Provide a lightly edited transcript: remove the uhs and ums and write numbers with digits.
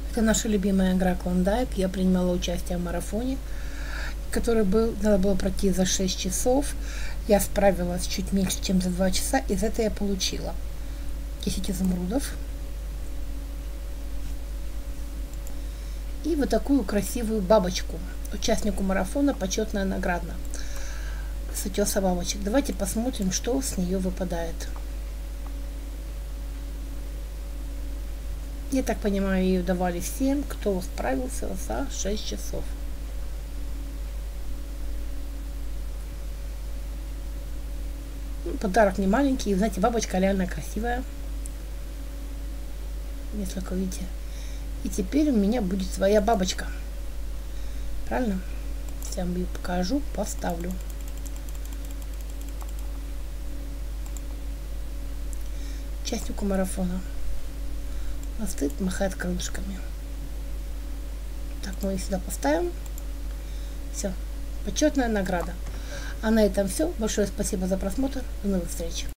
Это наша любимая игра Клондайк. Я принимала участие в марафоне, который надо было пройти за 6 часов. Я справилась чуть меньше, чем за 2 часа, и за это я получила 10 изумрудов. И вот такую красивую бабочку. Участнику марафона почетная награда с утеса бабочек. Давайте посмотрим, что с нее выпадает. Я так понимаю, ее давали всем, кто справился за 6 часов. Подарок не маленький. Знаете, бабочка реально красивая. Если вы видите. И теперь у меня будет своя бабочка. Правильно? Я вам ее покажу, поставлю. Участнику марафона. Она стоит, махает крылышками. Так, мы ее сюда поставим. Все. Почетная награда. А на этом все. Большое спасибо за просмотр. До новых встреч.